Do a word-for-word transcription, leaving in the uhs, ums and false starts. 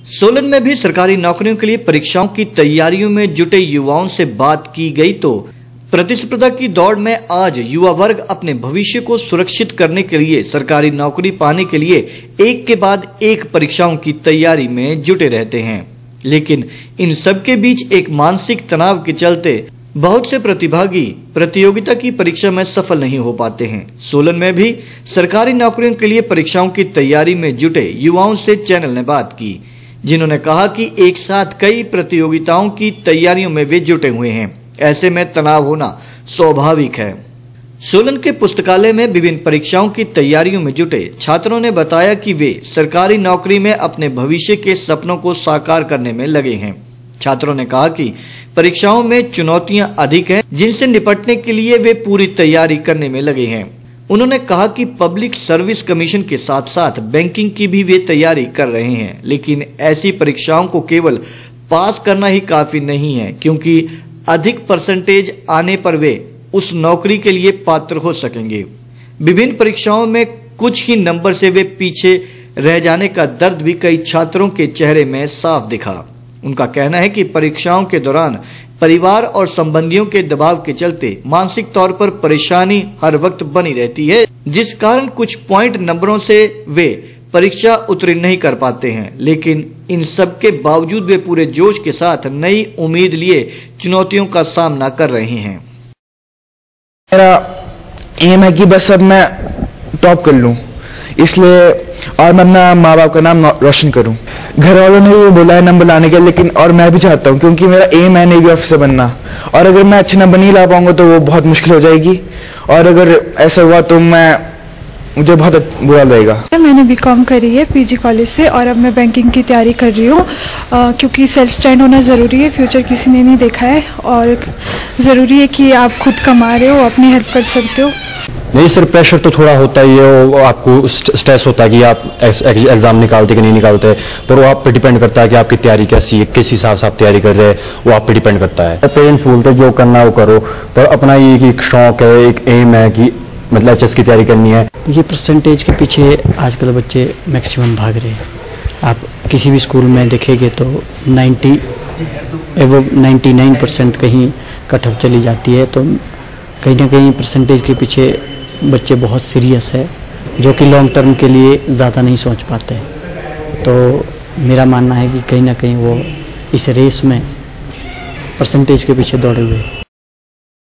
सोलन में भी सरकारी नौकरियों के लिए परीक्षाओं की तैयारियों में जुटे युवाओं से बात की गई तो प्रतिस्पर्धा की दौड़ में आज युवा वर्ग अपने भविष्य को सुरक्षित करने के लिए सरकारी नौकरी पाने के लिए एक के बाद एक परीक्षाओं की तैयारी में जुटे रहते हैं। लेकिन इन सब के बीच एक मानसिक तनाव के चलते बहुत से प्रतिभागी प्रतियोगिता की परीक्षा में सफल नहीं हो पाते हैं। सोलन में भी सरकारी नौकरियों के लिए परीक्षाओं की तैयारी में जुटे युवाओं से चैनल ने बात की, जिन्होंने कहा कि एक साथ कई प्रतियोगिताओं की तैयारियों में वे जुटे हुए हैं, ऐसे में तनाव होना स्वाभाविक है। सोलन के पुस्तकालय में विभिन्न परीक्षाओं की तैयारियों में जुटे छात्रों ने बताया कि वे सरकारी नौकरी में अपने भविष्य के सपनों को साकार करने में लगे हैं। छात्रों ने कहा कि परीक्षाओं में चुनौतियां अधिक हैं, जिनसे निपटने के लिए वे पूरी तैयारी करने में लगे हैं। उन्होंने कहा कि पब्लिक सर्विस कमीशन के साथ साथ बैंकिंग की भी वे तैयारी कर रहे हैं, लेकिन ऐसी परीक्षाओं को केवल पास करना ही काफी नहीं है, क्योंकि अधिक परसेंटेज आने पर वे उस नौकरी के लिए पात्र हो सकेंगे। विभिन्न परीक्षाओं में कुछ ही नंबर से वे पीछे रह जाने का दर्द भी कई छात्रों के चेहरे में साफ दिखा। उनका कहना है कि परीक्षाओं के दौरान परिवार और संबंधियों के दबाव के चलते मानसिक तौर पर परेशानी हर वक्त बनी रहती है, जिस कारण कुछ पॉइंट नंबरों से वे परीक्षा उत्तीर्ण नहीं कर पाते हैं। लेकिन इन सब के बावजूद वे पूरे जोश के साथ नई उम्मीद लिए चुनौतियों का सामना कर रहे हैं। मेरा एम है कि बस अब मैं टॉप कर लूं, इसलिए और मैं अपना माँ बाप का नाम रोशन करूं। घर वालों ने भी बोला है नंबर लाने के, लेकिन और मैं भी चाहता हूं, क्योंकि मेरा एम है नेवी ऑफिसर बनना, और अगर मैं अच्छे नंबर नहीं ला पाऊंगा तो वो बहुत मुश्किल हो जाएगी, और अगर ऐसा हुआ तो मैं मुझे बहुत बुरा लगेगा। मैंने बीकॉम करी है पीजी कॉलेज से, और अब मैं बैंकिंग की तैयारी कर रही हूँ, क्योंकि सेल्फ स्टैंड होना ज़रूरी है। फ्यूचर किसी ने नहीं देखा है, और ज़रूरी है कि आप खुद कमा रहे हो, अपनी हेल्प कर सकते हो। नहीं सर, प्रेशर तो थोड़ा होता ही है, आपको स्ट्रेस होता है कि आप एग्जाम निकालते कि नहीं निकालते, पर वो आप पे डिपेंड करता है कि आपकी तैयारी कैसी है, किस हिसाब से आप तैयारी कर रहे हैं, वो आप पे डिपेंड करता है। पेरेंट्स बोलते हैं जो करना वो करो, पर अपना ये एक शौक है, एक एम है कि मतलब एच एस की तैयारी करनी है। ये परसेंटेज के पीछे आजकल बच्चे मैक्सिमम भाग रहे हैं। आप किसी भी स्कूल में देखेंगे तो नब्बे एवं निन्यानवे परसेंट कहीं कट ऑफ चली जाती है, तो कहीं ना कहीं परसेंटेज के पीछे बच्चे बहुत सीरियस है, जो कि लॉन्ग टर्म के लिए ज़्यादा नहीं सोच पाते। तो मेरा मानना है कि कहीं ना कहीं वो इस रेस में परसेंटेज के पीछे दौड़े हुए।